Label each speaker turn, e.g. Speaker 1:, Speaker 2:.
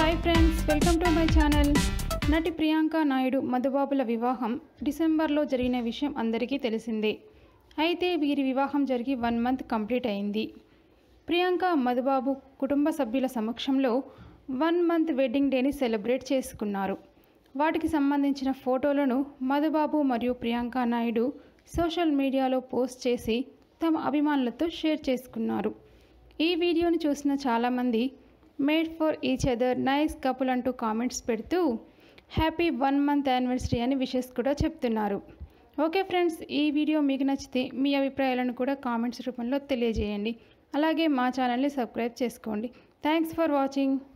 Speaker 1: Hi friends, welcome to my channel. నటి ప్రియాంక నాయుడు మధుబాబుల వివాహం డిసెంబర్లో జరిగిన విషయం అందరికీ తెలిసిందే. అయితే వీరి వివాహం జరిగి 1 మంత్ కంప్లీట్ అయింది. ప్రియాంక మధుబాబు కుటుంబ సభ్యుల సమక్షంలో 1 మంత్ వెడ్డింగ్ డేని సెలబ్రేట్ చేసుకున్నారు. వాటికి సంబంధించిన ఫోటోలను మధుబాబు మరియు ప్రియాంక నాయుడు సోషల్ మీడియాలో పోస్ట్ చేసి తమ అభిమానులతో షేర్ చేసుకున్నారు. ఈ వీడియోని చూసిన చాలామంది made for each other nice couple అంటూ కామెంట్స్ పెడుతూ హ్యాపీ 1 మంత్ యానివర్సరీ అని విషెస్ కూడా చెప్తున్నారు. ఓకే ఫ్రెండ్స్, ఈ వీడియో మీకు నచ్చితే మీ అభిప్రాయాలను కూడా కామెంట్స్ రూపంలో తెలియజేయండి. అలాగే మా ఛానల్ని సబ్స్క్రైబ్ చేసుకోండి. Thanks for watching.